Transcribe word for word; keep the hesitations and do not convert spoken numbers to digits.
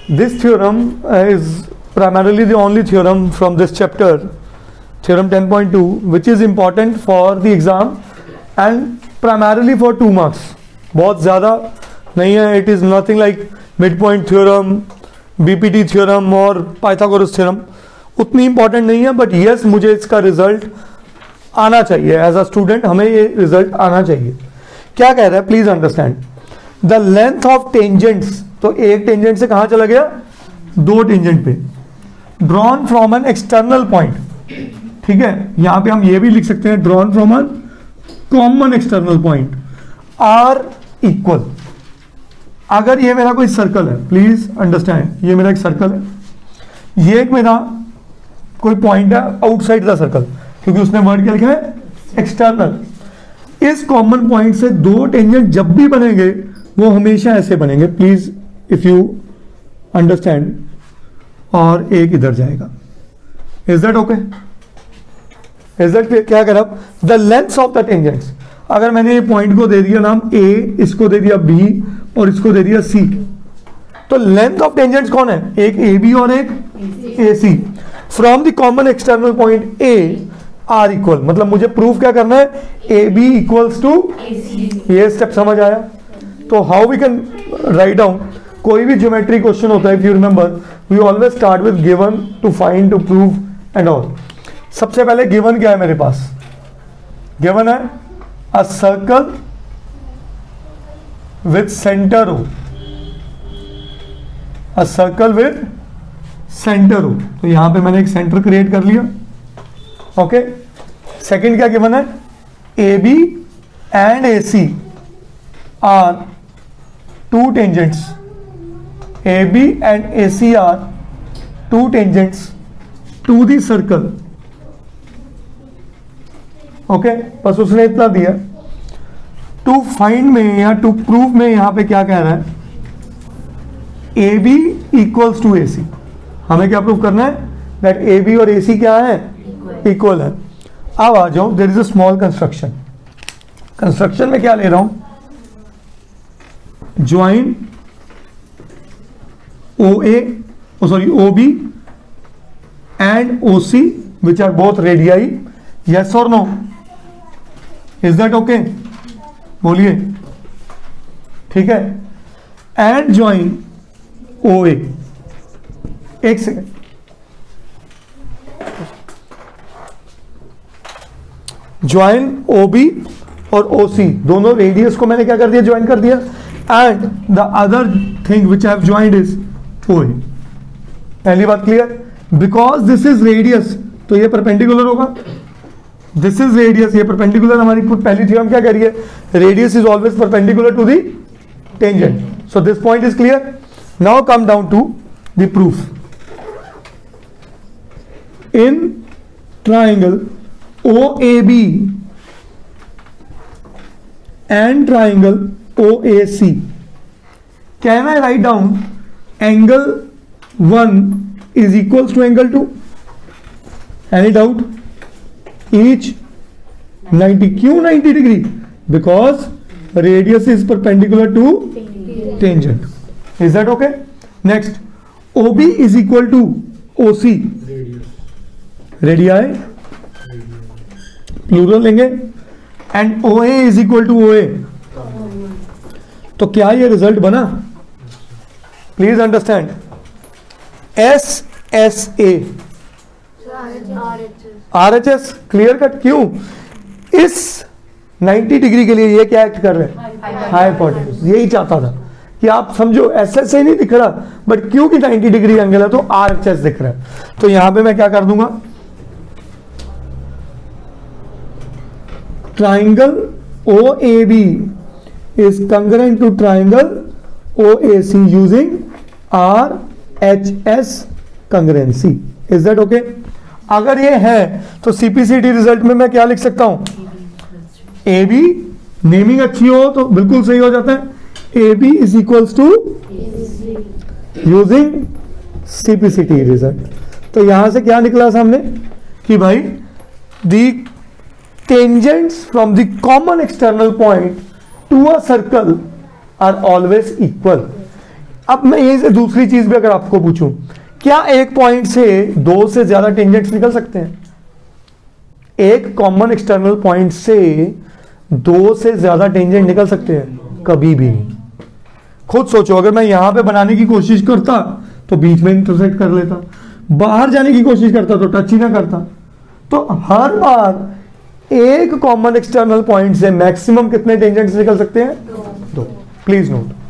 This theorem uh, is primarily the only theorem from this chapter, theorem ten point two, which is important for the exam and primarily for two marks. बहुत ज़्यादा नहीं है. It is nothing like midpoint theorem, B P T theorem और Pythagoras theorem. उतनी important नहीं है, but yes मुझे इसका result आना चाहिए. एज अ स्टूडेंट हमें ये रिजल्ट आना चाहिए. क्या कह रहा है, please understand. The length of tangents, तो एक टेंजेंट से कहां चला गया, दो टेंजेंट पे, drawn from an external point. ठीक है, यहां पे हम ये भी लिख सकते हैं, drawn from an common external point are equal. अगर ये मेरा कोई सर्कल है, प्लीज अंडरस्टैंड, ये मेरा एक सर्कल है, ये एक मेरा कोई पॉइंट है आउटसाइड द सर्कल, क्योंकि उसने वर्ड क्या लिखा है, एक्सटर्नल. इस कॉमन पॉइंट से दो टेंजेंट जब भी बनेंगे वो हमेशा ऐसे बनेंगे, प्लीज इफ यू अंडरस्टैंड. और एक इधर जाएगा. Is that okay? Is that क्या कह रहा, the length of the tangents. अगर मैंने ये पॉइंट को दे दिया नाम ए, इसको दे दिया बी और इसको दे दिया सी, तो लेंथ ऑफ टेंजेंट्स कौन है, एक ए बी और एक A C. From the common external point A are equal, मतलब मुझे प्रूफ क्या करना है, ए बी इक्वल्स टू, ये स्टेप समझ आया. तो how we can write down, कोई भी ज्योमेट्री क्वेश्चन होता है, if you remember we always start with given to find to prove and all. सबसे पहले गिवन क्या है मेरे पास, गिवन है a circle with centre O, a circle with centre O. तो यहां पे मैंने एक सेंटर क्रिएट कर लिया. ओके, सेकंड क्या गिवन है, A B and A C are two tangents, A B and A C are two tangents to the circle. Okay, बस उसने इतना दिया. टू फाइंड में या टू प्रूव में यहां पे क्या कह रहा है, A B equals to A C. हमें क्या प्रूव करना है, दैट ए बी और ए सी क्या है, इक्वल है. अब आ जाओ, there is a small construction. Construction में क्या ले रहा हूं, join O A, sorry O B and O C which are both radii. Yes और नो, इज दैट ओके, बोलिए. ठीक है, एंड ज्वाइन ओ ए. एक सेकेंड, ज्वाइन ओ बी और ओ सी, दोनों रेडियस को मैंने क्या कर दिया, ज्वाइन कर दिया. And the other thing which I have joined is O A. पहली बात clear, because this is radius तो ये परपेंडिकुलर होगा, दिस इज रेडियस, ये परपेंडिकुलर. हमारी पहली थ्योरम क्या कह रही है, radius is always perpendicular to the tangent. So this point is clear. Now come down to the proof. In triangle O A B and triangle O A C, can I write down angle one is equals to angle two? Any doubt? Each ninety. क्यों ninety degree? Because radius is perpendicular to tangent. Is that okay? Next, O B is equal to O C. Radii. Plural लेंगे. And O A is equal to O A. तो क्या ये result बना, please understand. S S A R H S, clear cut. क्यों, इस ninety degree के लिए ये क्या एक्ट कर रहे हैं, हाइपोटेन्यूज. यही चाहता था कि आप समझो, एस एस ए नहीं दिख रहा, बट क्योंकि नाइंटी डिग्री एंगल है तो आर एच एस दिख रहा है. तो यहां पे मैं क्या कर दूंगा, triangle O A B is congruent to triangle O A C using R H S congruency. Is that okay? अगर ये है तो C P C T result में मैं क्या लिख सकता हूं, A B, नेमिंग अच्छी हो तो बिल्कुल सही हो जाता है. A B is equals to using C P C T result. तो यहां से क्या निकला सामने कि भाई दी tangents from the common external point to a circle are always equal. अब मैं यहीं से दूसरी चीज भी अगर आपको पूछूं, क्या एक पॉइंट से दो से ज्यादा टेंजेंट्स निकल सकते हैं? एक कॉमन एक्सटर्नल पॉइंट से दो से ज्यादा टेंजेंट निकल सकते हैं? कभी भी नहीं। खुद सोचो, अगर मैं यहां पे बनाने की कोशिश करता तो बीच में इंटरसेक्ट कर लेता, बाहर जाने की कोशिश करता तो टच ही ना करता। तो हर बार एक कॉमन एक्सटर्नल पॉइंट से मैक्सिमम कितने टेंजेंट्स निकल सकते हैं? दो। Please note.